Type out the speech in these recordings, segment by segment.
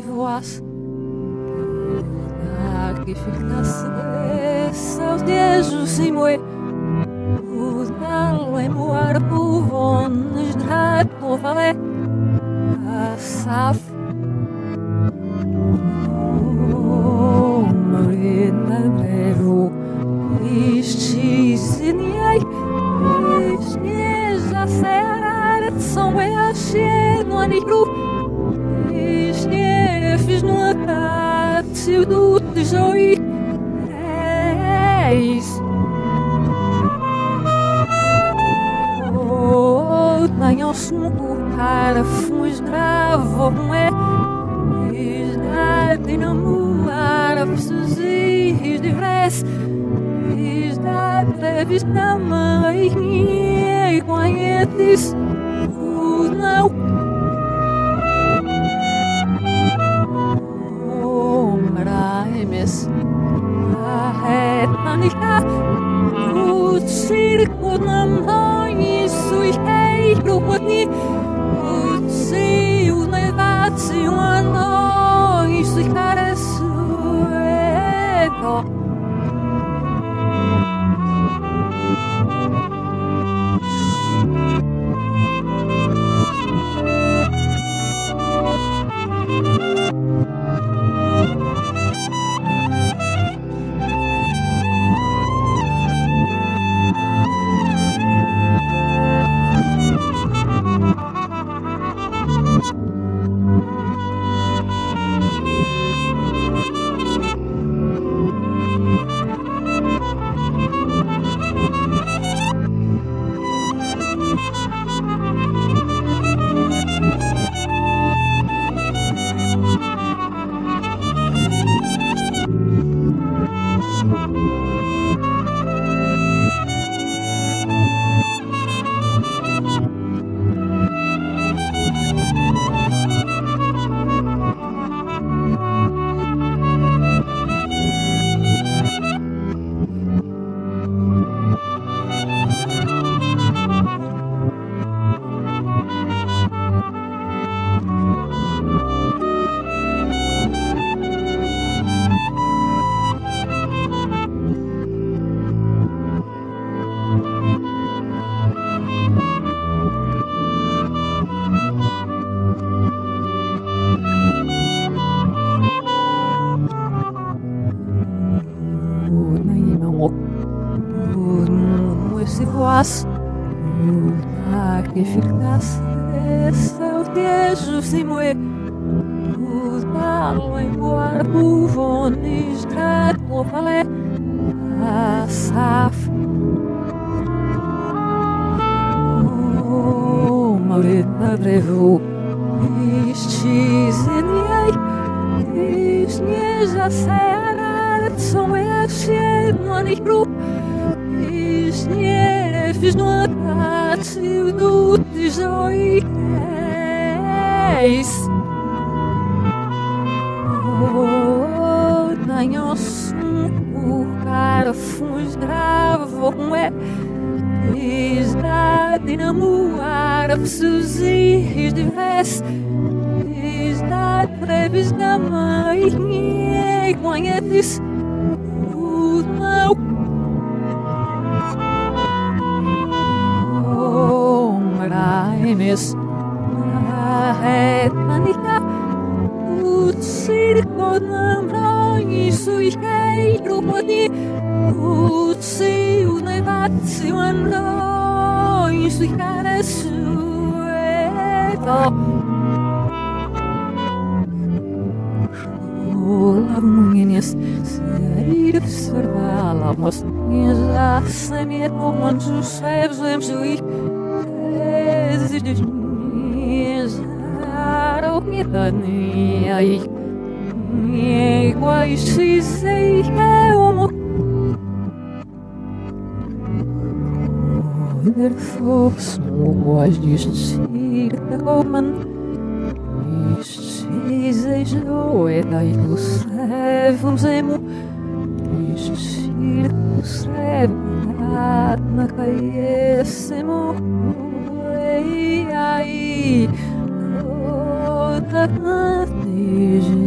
se voasse que ficasse seus dias e moe o dalo e moar buvones drato vale a saf o marina brevo istisiniai isnieja serar são é a no anigru isniefes no atate do tijoi eis o tenham suco para fumos gravo é isda dinamuar a precisir de vres isda prevista mãe e conheces o não Mes a panica o circo nam noi sui hei grupni o seu nevazzi a noi sui caresso se voasse que ficasse seus dias e moe o dalo em voar buvones drato vale a saf o marina brevo istisiniai isnieja serar são é no anigru isniefes no atate do tijoi eis o tenham suco para fumos gravo é isda dinamuar a precisir de vres isda prevista mãe e conheces o não Mes a panica o circo nam noi sui hei grupni o seu nevazzi a noi sui caresso la mungenes sair observala mas já se me tomanju sevzem jui ai iguais se sei é uma der fox was distir da coman istisei joe dai tu sevum zemu istir tu sev na caesemo ai tak na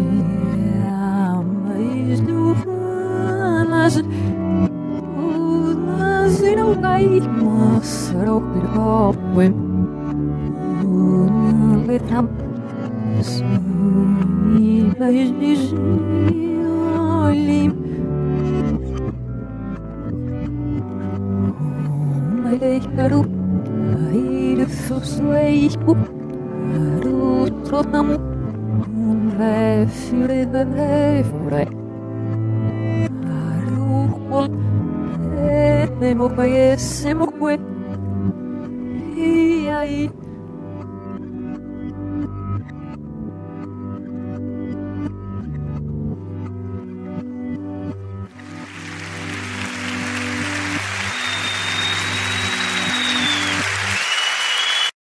o groen letam sui beijinho quero ir susweispo trotamu refure de refure aruhol temo conhecemos que e aí